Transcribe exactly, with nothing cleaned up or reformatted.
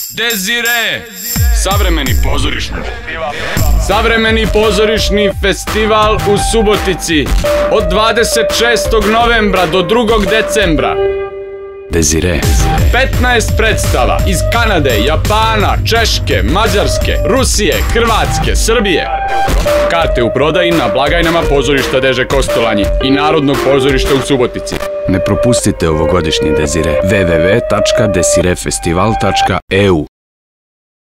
Desiré, savremeni pozorišni Savremeni pozorišni festival u Subotici od dvadeset šestog novembra do drugog decembra. Desiré. petnaest predstava iz Kanade, Japana, Češke, Mađarske, Rusije, Hrvatske, Srbije. Karte u prodaji na blagajnama pozorišta Deže Kosztolányi i Narodnog pozorišta u Subotici. Ne propustite ovogodišnji Desiré. w w w tačka desiré festival tačka e u